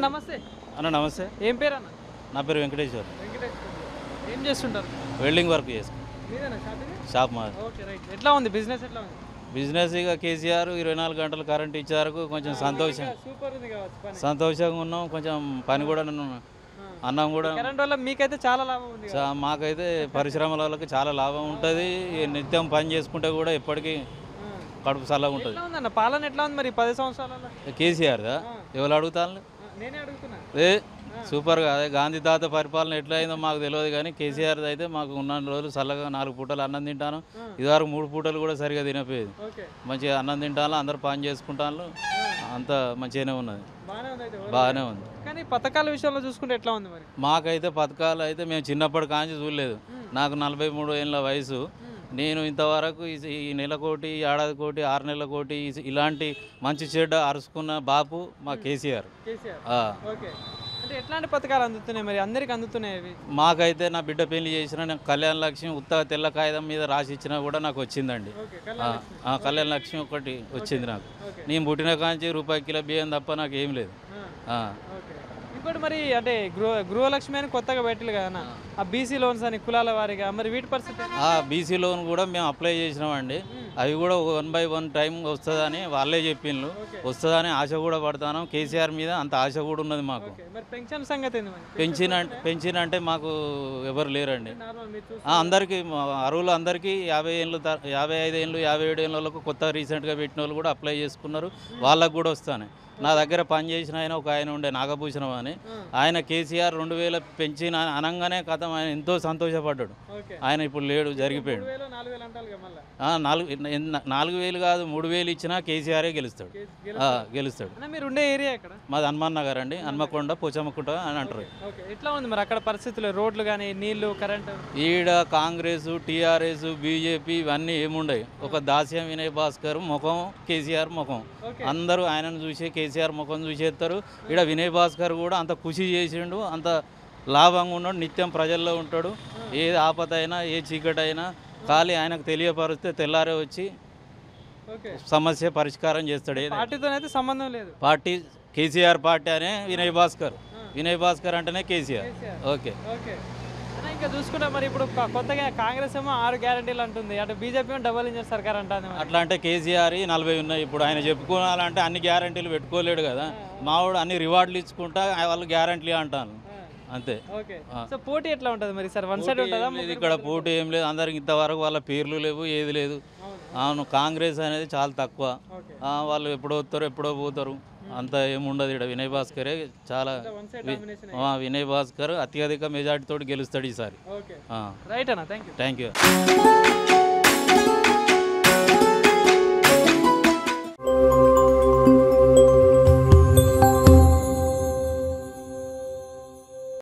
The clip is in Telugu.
నమస్తే అన్న నమస్తే. ఏం పేరు అన్న? నా పేరు వెంకటేశ్వర్. ఏం చేస్తుంటారు? వెల్డింగ్ వర్క్ చేసుకుంటాం. మీరేనా షాపింగ్? షాప్ మాది. Okay right. ఎట్లా ఉంది బిజినెస్? ఎట్లా ఉంది బిజినెస్? ఇక కేసీఆర్ 24 గంటలు కరెంట్ ఇచ్చారు, కొంచెం సూపర్ ఉంది కావచ్చు పని. సంతోషంగా ఉన్నాం. కొంచెం పని కూడా అన్నం కూడా కరెంట్ వల్ల మీకైతే చాలా లాభం ఉంది కదా? మాకైతే పరిశ్రమల వాళ్ళకి చాలా లాభం ఉంటుంది. నిత్యం పని చేసుకుంటే కూడా ఎప్పటికీ కడుపు చల్లగా ఉంటుంది. ఎట్లా ఉందన్న పాలన? ఎట్లా ఉంది మరి 10 సంవత్సరాలలో? కేసీఆర్దా? ఎవరు అడుగుతాను? నేనే అడుగుతున్నా. సూపర్గా అదే గాంధీ తాత పరిపాలన ఎట్లా అయిందో మాకు తెలియదు, కానీ కేసీఆర్ అయితే మాకు ఉన్న రోజులు చల్లగా 4 పూటలు అన్నం తింటాను. ఇదివరకు 3 పూటలు కూడా సరిగా తినపోయేది. మంచిగా అన్నం తింటాను, అందరు పని చేసుకుంటాను, అంత మంచిగానే ఉన్నది, బాగానే ఉంది. కానీ పథకాల విషయంలో చూసుకుంటే ఎట్లా ఉంది మరి? మాకైతే పథకాలు అయితే మేము చిన్నప్పటి కాంచి చూడలేదు. నాకు 43 ఏళ్ళ వయసు. నేను ఇంతవరకు ఈ నెలకోటి, ఏడాది కోటి, 6 నెలల కోటి ఇలాంటి మంచి చెడ్డ అరుచుకున్న బాపు మా కేసీఆర్. అంటే ఎట్లాంటి పథకాలు అందుతున్నాయి మరి? అందరికి అందుతున్నాయి? మాకైతే నా బిడ్డ పెళ్లి చేసిన నాకు కళ్యాణ లక్ష్మి ఉత్త తెల్ల కాగితం మీద రాసి ఇచ్చినా కూడా నాకు వచ్చిందండి. కళ్యాణ లక్ష్మి ఒకటి వచ్చింది నాకు. నేను పుట్టిన కాంచి రూపాయి కిలో బియ్యం తప్ప నాకు ఏం లేదు. ఇంకోటి మరి అంటే గృహలక్ష్మి అని కొత్తగా పెట్టాలి కదా, ఆ బీసీ లోన్స్ అని కులాల వారిగా, మరి వీటి పరిస్థితి? బీసీ లోన్ కూడా మేము అప్లై చేసినామండి. అవి కూడా 1 by 1 టైం వస్తుందని వాళ్ళే చెప్పిండ్రు. వస్తుందని ఆశ కూడా పడతాను. కేసీఆర్ మీద అంత ఆశ కూడా ఉన్నది మాకు. పెన్షన్ సంగతి? పెన్షన్ అంటే మాకు ఎవరు లేరండి. అందరికీ అరువులు అందరికీ 50 ఏళ్ళు, 55 ఏళ్ళు, 57 ఏళ్ళ వాళ్ళకు కొత్త రీసెంట్గా పెట్టిన వాళ్ళు కూడా అప్లై చేసుకున్నారు. వాళ్ళకు కూడా వస్తాను. నా దగ్గర పని చేసిన ఆయన ఒక ఆయన ఉండే, నాగభూషణం అని. ఆయన కేసీఆర్ 2000 పెంచిన అనగానే కథ ఆయన ఎంతో సంతోషపడ్డాడు. ఆయన ఇప్పుడు లేడు, జరిగిపోయాడు. 4,000 కాదు, 3,000 ఇచ్చినా కేసీఆరే గెలుస్తాడు. మీరు ఉండే ఏరియా ఎక్కడ? మాది హనుమాన్ నగర్ అండి. హన్మకొండ, పోచమ్మకుంట అని అంటారు. ఎట్లా ఉంది మరి అక్కడ పరిస్థితులు? రోడ్లు కానీ, నీళ్లు, కరెంట్? ఈడ కాంగ్రెస్, టీఆర్ఎస్, బీజేపీ ఇవన్నీ ఏముండవు. ఒక దాస్యం వినయ్ భాస్కర్ ముఖం, కేసీఆర్ ముఖం. అందరూ ఆయనను చూసి కేసీఆర్ ముఖం చూసేస్తారు. ఇక్కడ వినయ్ భాస్కర్ కూడా అంత కృషి చేసిండు, అంత లాభంగా ఉన్నాడు, నిత్యం ప్రజల్లో ఉంటాడు. ఏ ఆపద అయినా, ఏ చీకటి అయినా ఖాళీ ఆయనకు తెలియపరిస్తే తెల్లారే వచ్చి సమస్య పరిష్కారం చేస్తాడు. పార్టీతో అయితే సంబంధం లేదు. పార్టీ కేసీఆర్ పార్టీ అనే వినయ్ భాస్కర్ అంటేనే కేసీఆర్. ఓకే. ఇంకా చూసుకుంటే మరి ఇప్పుడు కొత్తగా కాంగ్రెస్ ఏమో 6 గ్యారంటీలు అంటుంది, అటు బీజేపీ ఏమో డబుల్ ఇంజన్ సర్కార్ అంటుంది. అట్లా అంటే కేసీఆర్ 40 ఉన్నాయి. ఇప్పుడు ఆయన చెప్పుకోవాలంటే అన్ని గ్యారంటీలు పెట్టుకోలేడు కదా. మావాడు అన్ని రివార్డులు ఇచ్చుకుంటా వాళ్ళు గ్యారంటీలు అంటాను అంతే. సో పోటీ ఎట్లా ఉంటుంది మరి సార్? వన్ సైడ్ ఉంటుందా? ఇక్కడ పోటీ ఏం లేదు. అందరికి ఇంతవరకు వాళ్ళ పేర్లు లేవు, ఏది లేదు. అవును, కాంగ్రెస్ అనేది చాలా తక్కువ. వాళ్ళు ఎప్పుడో వస్తారు, ఎప్పుడో పోతారు, అంత ఏముండదు. ఇక్కడ వినయ్ భాస్కరే చాలా, వినయ్ భాస్కర్ అత్యధిక మెజార్టీతో గెలుస్తాడు ఈసారి. రైట్ అన్న, థ్యాంక్ యూ.